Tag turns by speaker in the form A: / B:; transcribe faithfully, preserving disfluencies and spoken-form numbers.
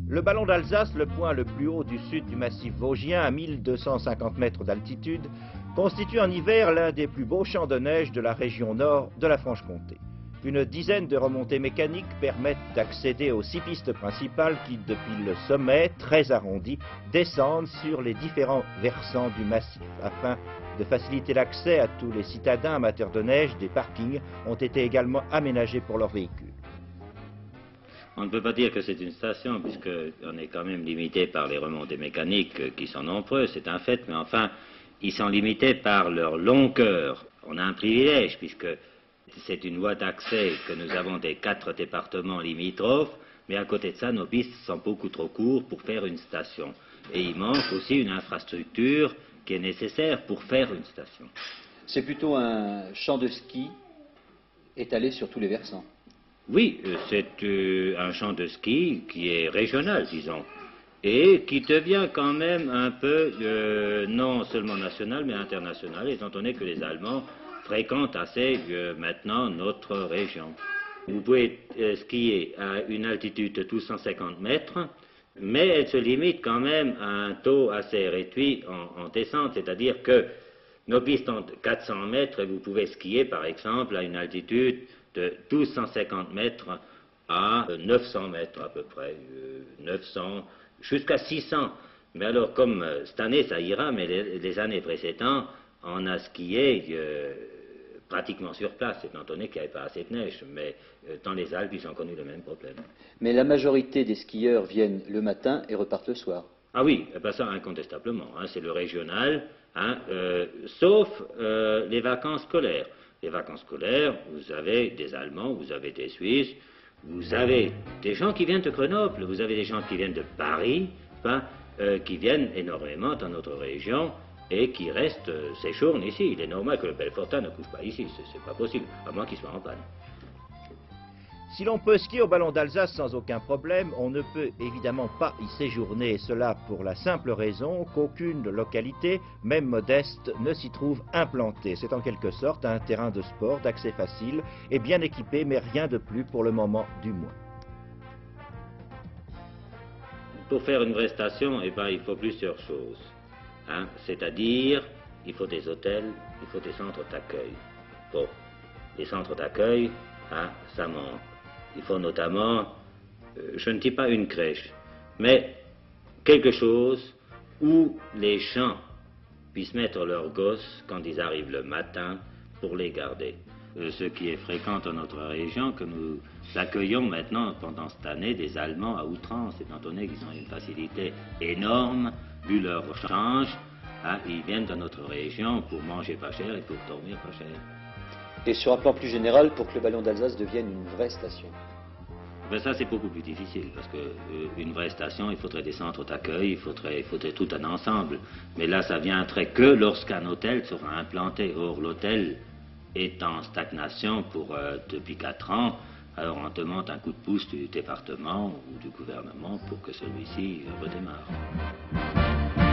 A: Le ballon d'Alsace, le point le plus haut du sud du massif vosgien, à mille deux cent cinquante mètres d'altitude, constitue en hiver l'un des plus beaux champs de neige de la région nord de la Franche-Comté. Une dizaine de remontées mécaniques permettent d'accéder aux six pistes principales qui, depuis le sommet, très arrondi, descendent sur les différents versants du massif. Afin de faciliter l'accès à tous les citadins amateurs de neige, des parkings ont été également aménagés pour leurs véhicules.
B: On ne peut pas dire que c'est une station, puisqu'on est quand même limité par les remontées mécaniques qui sont nombreuses, c'est un fait, mais enfin, ils sont limités par leur longueur. On a un privilège, puisque c'est une voie d'accès que nous avons des quatre départements limitrophes, mais à côté de ça, nos pistes sont beaucoup trop courtes pour faire une station. Et il manque aussi une infrastructure qui est nécessaire pour faire une station.
C: C'est plutôt un champ de ski étalé sur tous les versants.
B: Oui, c'est euh, un champ de ski qui est régional, disons, et qui devient quand même un peu, euh, non seulement national, mais international, étant donné que les Allemands fréquentent assez euh, maintenant notre région. Vous pouvez euh, skier à une altitude de douze cent cinquante mètres, mais elle se limite quand même à un taux assez réduit en, en descente, c'est-à-dire que nos pistes ont quatre cents mètres et vous pouvez skier par exemple à une altitude de douze cent cinquante mètres à neuf cents mètres à peu près, euh, neuf cents jusqu'à six cents. Mais alors comme euh, cette année ça ira, mais les, les années précédentes, on a skié euh, pratiquement sur place, étant donné qu'il n'y avait pas assez de neige. Mais euh, dans les Alpes, ils ont connu le même problème.
C: Mais la majorité des skieurs viennent le matin et repartent le soir.
B: Ah oui, eh ben ça incontestablement, hein, c'est le régional, hein, euh, sauf euh, les vacances scolaires. Les vacances scolaires, vous avez des Allemands, vous avez des Suisses, vous avez des gens qui viennent de Grenoble, vous avez des gens qui viennent de Paris, enfin, euh, qui viennent énormément dans notre région et qui restent euh, séjournent ici. Il est normal que le Belfortin ne couche pas ici, c'est pas possible, à moins qu'il soit en panne.
A: Si l'on peut skier au ballon d'Alsace sans aucun problème, on ne peut évidemment pas y séjourner, et cela pour la simple raison qu'aucune localité, même modeste, ne s'y trouve implantée. C'est en quelque sorte un terrain de sport d'accès facile et bien équipé, mais rien de plus pour le moment du moins.
B: Pour faire une vraie station, eh ben, il faut plusieurs choses. Hein? C'est-à-dire, il faut des hôtels, il faut des centres d'accueil. Bon, les centres d'accueil, hein, ça manque. Il faut notamment, euh, je ne dis pas une crèche, mais quelque chose où les gens puissent mettre leurs gosses quand ils arrivent le matin pour les garder. Euh, ce qui est fréquent dans notre région, que nous accueillons maintenant pendant cette année des Allemands à outrance, étant donné qu'ils ont une facilité énorme, vu leur change, hein, ils viennent dans notre région pour manger pas cher et pour dormir pas cher.
C: Et sur un plan plus général, pour que le ballon d'Alsace devienne une vraie station?
B: Ben ça c'est beaucoup plus difficile, parce que euh, une vraie station, il faudrait des centres d'accueil, il faudrait, il faudrait tout un ensemble. Mais là, ça viendrait que lorsqu'un hôtel sera implanté. Or, l'hôtel est en stagnation pour, euh, depuis quatre ans. Alors on demande un coup de pouce du département ou du gouvernement pour que celui-ci redémarre.